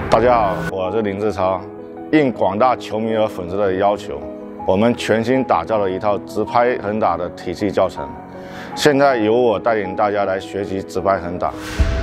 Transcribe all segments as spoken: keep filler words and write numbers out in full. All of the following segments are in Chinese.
大家好，我是林志超。应广大球迷和粉丝的要求，我们全新打造了一套直拍横打的体系教程。现在由我带领大家来学习直拍横打。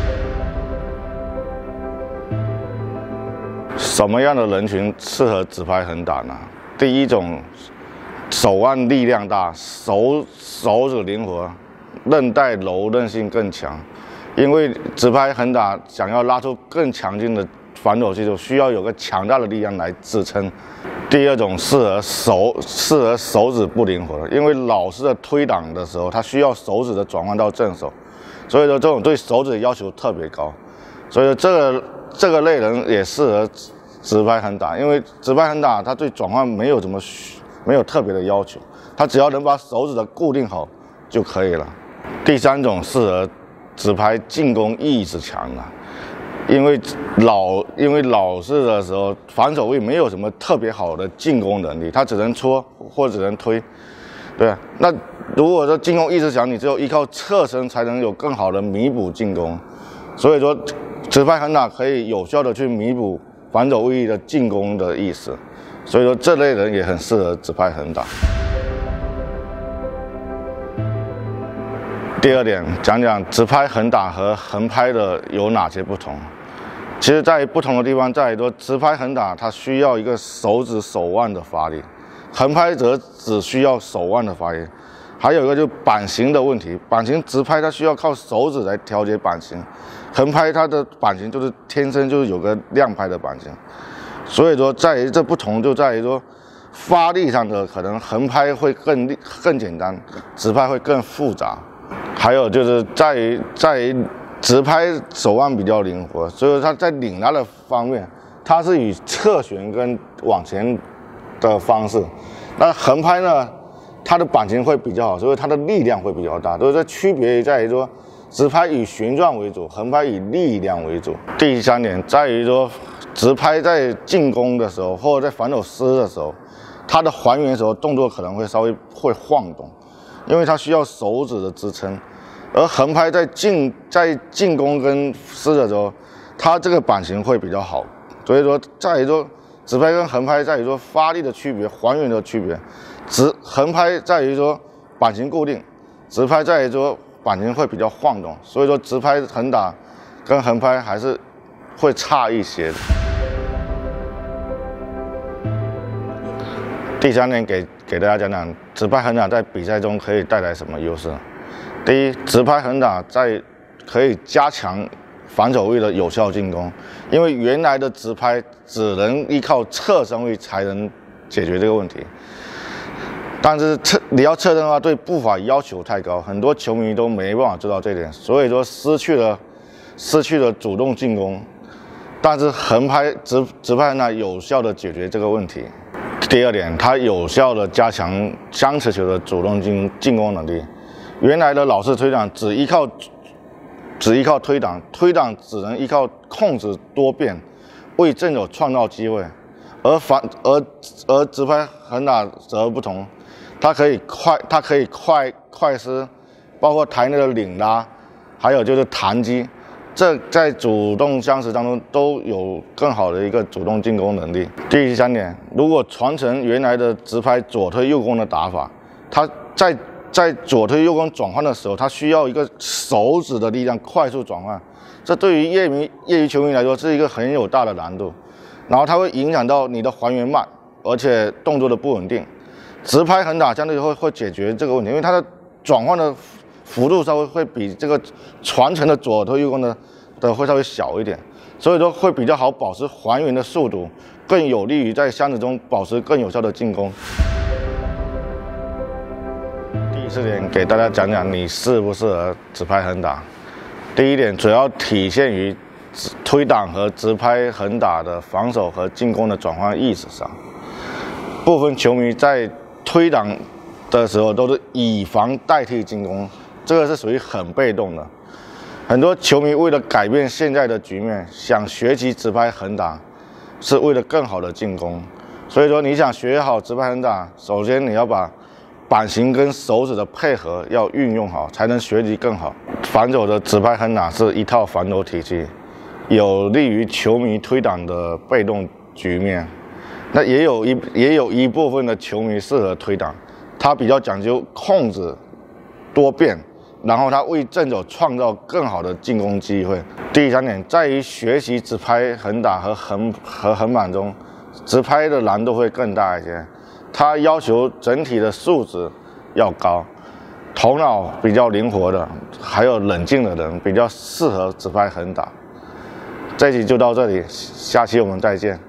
什么样的人群适合直拍横打呢？第一种，手腕力量大，手手指灵活，韧带柔韧性更强。因为直拍横打想要拉出更强劲的反手技术，需要有个强大的力量来支撑。第二种适合手适合手指不灵活的，因为老式的推挡的时候，它需要手指的转换到正手，所以说这种对手指的要求特别高。所以说这个这个类人也适合直拍横打，因为直拍横打它对转换没有怎么没有特别的要求，它只要能把手指的固定好就可以了。第三种适合直拍进攻意识强的。因为老因为老式的时候，反手位没有什么特别好的进攻能力，他只能戳或只能推，对啊。那如果说进攻意识强，你只有依靠侧身才能有更好的弥补进攻。所以说，直拍横打可以有效的去弥补反手位的进攻的意识。所以说，这类人也很适合直拍横打。第二点，讲讲直拍横打和横拍的有哪些不同。其实，在不同的地方在于说，直拍横打它需要一个手指手腕的发力，横拍则只需要手腕的发力。还有一个就是板型的问题，板型直拍它需要靠手指来调节板型，横拍它的板型就是天生就是有个亮拍的板型。所以说，在于这不同就在于说，发力上的可能横拍会更更简单，直拍会更复杂。还有就是在于在于直拍手腕比较灵活，所以它在领拉的方面，它是以侧旋跟往前的方式。那横拍呢，它的板型会比较好，所以它的力量会比较大。所以这区别在于说，直拍以旋转为主，横拍以力量为主。第三点在于说，直拍在进攻的时候或者在反手撕的时候，它的还原的时候动作可能会稍微会晃动。因为它需要手指的支撑，而横拍在进在进攻跟撕的时候，它这个板型会比较好。所以说，在于说直拍跟横拍在于说发力的区别、还原的区别。直横拍在于说板型固定，直拍在于说板型会比较晃动。所以说，直拍横打跟横拍还是会差一些的。第三点给给大家讲讲直拍横打在比赛中可以带来什么优势。第一，直拍横打在可以加强反手位的有效进攻，因为原来的直拍只能依靠侧身位才能解决这个问题。但是侧你要侧身的话，对步伐要求太高，很多球迷都没办法做到这一点，所以说失去了失去了主动进攻。但是横拍直直拍横打有效的解决这个问题。第二点，它有效的加强相持球的主动进进攻能力。原来的老式推挡只依靠只依靠推挡，推挡只能依靠控制多变，为正手创造机会。而反而而直拍横打则不同，它可以快它可以快快撕，包括台内的领拉，还有就是弹击。这在主动相持当中都有更好的一个主动进攻能力。第三点，如果传承原来的直拍左推右攻的打法，它在在左推右攻转换的时候，它需要一个手指的力量快速转换，这对于业余业余球迷来说是一个很有大的难度。然后它会影响到你的还原慢，而且动作的不稳定。直拍横打相对会会解决这个问题，因为它的转换的幅度稍微会比这个传承的左推右攻的的会稍微小一点，所以说会比较好保持还原的速度，更有利于在箱子中保持更有效的进攻。第四点，给大家讲讲你适不适合直拍横打。第一点，主要体现于推挡和直拍横打的防守和进攻的转换意识上。部分球迷在推挡的时候都是以防代替进攻，这个是属于很被动的。很多球迷为了改变现在的局面，想学习直拍横打，是为了更好的进攻。所以说，你想学好直拍横打，首先你要把板型跟手指的配合要运用好，才能学习更好。反手的直拍横打是一套反手体系， 有利于球迷推挡的被动局面。那也有一也有一部分的球迷适合推挡，他比较讲究控制多变，然后他为正手创造更好的进攻机会。第三点，在于学习直拍横打和横和横板中，直拍的难度会更大一些，它要求整体的素质要高，头脑比较灵活的，还有冷静的人比较适合直拍横打。这期就到这里，下期我们再见。